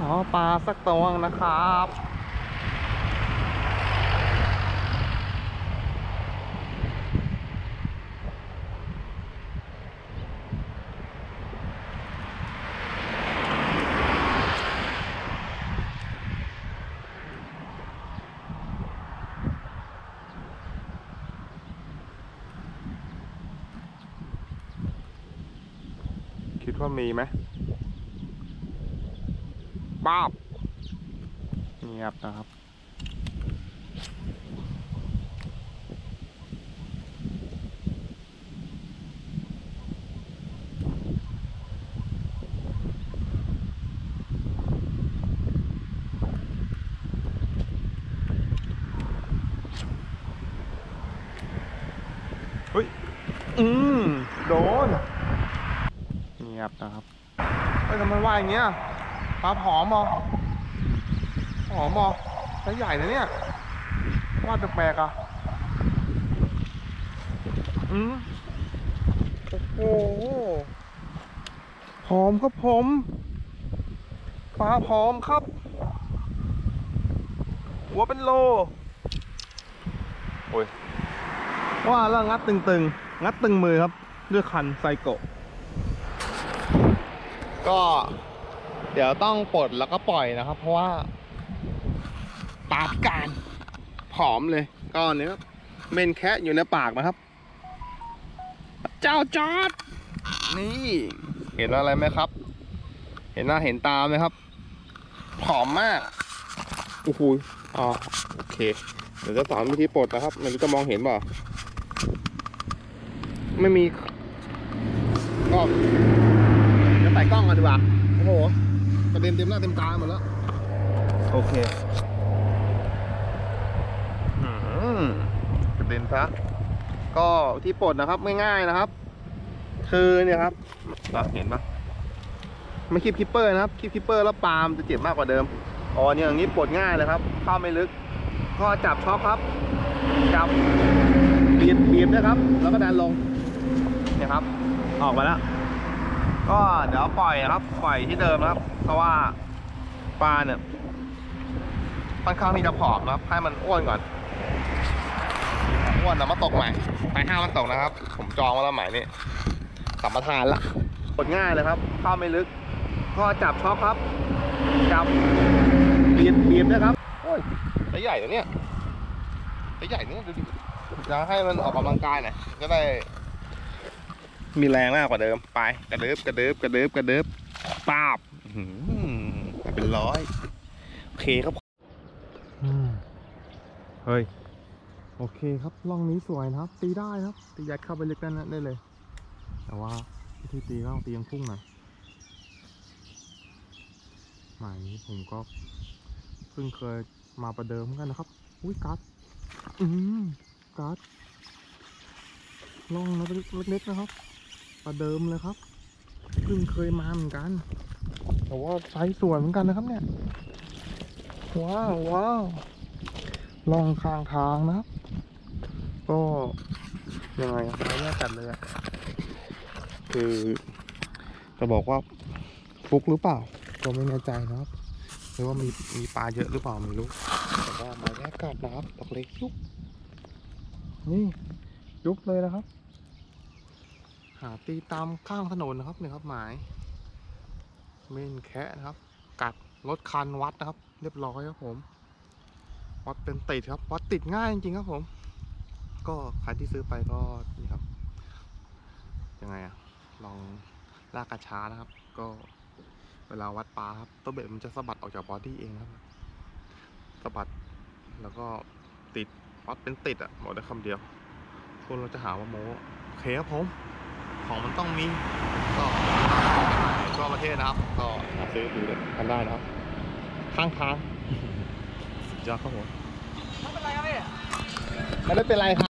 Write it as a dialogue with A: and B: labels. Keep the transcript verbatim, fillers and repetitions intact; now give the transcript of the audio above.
A: อ๋อปลาสักตัวนะครับคิดว่ามีไหมป้าบเงียบนะครับเฮ้ยอืมโดนเงียบนะครับเฮ้ยทำไมว่าอย่างเงี้ยปลาผอมมอผอมมอไซส์ใหญ่นะเนี่ยว่าแปลกๆอ่ะอืมโอ้โหผอมครับผมปลาผอมครับหัวเป็นโลโอ้ยว่าแล้วงัดตึงๆงัดตึงมือครับด้วยคันไซโกะก็เดี๋ยวต้องปลดแล้วก็ปล่อยนะครับเพราะว่าปากการผอมเลยก็เนี้ยเมนแคะอยู่ในปากนะครับเจ้าจอร์ดนี่เห็นอะไรไหมครับเห็นหน้าเห็นตาไหมครับผอมมากโอ้โหอ๋อโอเคเดี๋ยวจะสอนวิธีปลดนะครับไม่รู้จะมองเห็นเปล่าไม่มีก็จะใส่กล้องกันดีกว่าโอ้โหกระเด็นเต็มหน้าเต็มตาหมดแล้วโอเคกระเด็นซะก็ที่ปลดนะครับง่ายๆนะครับคือเนี่ยครับเราเห็นปะไม่คีบคิปเปอร์นะครับคีบคิปเปอร์แล้วปาล์มจะเจ็บมากกว่าเดิมอ๋อเนี่ยอย่างนี้ปลดง่ายเลยครับเข้าไม่ลึกก็จับช็อคครับจับบีบบีบนะครับแล้วก็ดันลงเนี่ยครับออกมาแล้วก็เดี๋ยวปล่อยครับปล่อยที่เดิมนะครับเพราะว่าปลาเนี่ยค่อนข้างที่จะผอมนะครับให้มันอ้วนก่อนอ้วนนะมาตกใหม่ไปห้ามันตกนะครับผมจองไว้แล้วใหม่นี่สัมปทานละกดง่ายเลยครับเข้าไม่ลึกก็จับช็อคครับจับบีบบีบนะครับโอ้ยตัวใหญ่ตัวเนี้ยตัวใหญ่เนี่ยดูดิจะให้มันออกกำลังกายหน่อยจะได้มีแรงมากกว่าเดิมไปกระดึบกระดึบกระดึบกระดึบป้าบเป็นร้อยโอเคครับเฮ้ยโอเคครับล่องนี้สวยนะครับตีได้ครับตียัดเข้าไปลึกนั่นได้เลยแต่ว่าวิธีตีก็ต้องตียังพุ่งหน่อยหมายนี้ผมก็เพิ่งเคยมาประเดิมกันนะครับอุ้ยกัดอืมกัดล่องนะเล็กๆนะครับประเดิมเลยครับเพิ่งเคยมาเหมือนกันแต่ว่าไซส์สวยเหมือนกันนะครับเนี่ยว้าวว้าวล่องข้างทางนะครับก็ยังไงไม่แน่จัดเลยอะคือจะบอกว่าฟุกหรือเปล่าก็ไม่แน่ใจนะครับหรือว่ามีมีปลาเยอะหรือเปล่าไม่รู้แต่ว่ามาแยกกัดนะครับตกเล็กยุบนี่ยุบเลยนะครับหาตีตามข้างถนนนะครับเนี่ยครับหมายเม่นแคะนะครับกัดรถคันวัดนะครับเรียบร้อยครับผมวัดเป็นติดครับวัดติดง่ายจริงๆครับผมก็ใครที่ซื้อไปก็นี่ครับยังไงอะลองลากกระช้านะครับก็เวลาวัดปลาครับตัวเบ็ดมันจะสะบัดออกจากบอดี้เองครับสะบัดแล้วก็ติดวัดเป็นติดอ่ะบอกได้คำเดียวคนเราจะหาว่าโม้โอเคครับผมของมันต้องมีก็ทั่วประเทศนะครับก็ซื้อดูกันได้นะครับข้างทางสุดยอดครับผมไม่เป็นไรครับพี่ไม่ได้เป็นไรครับ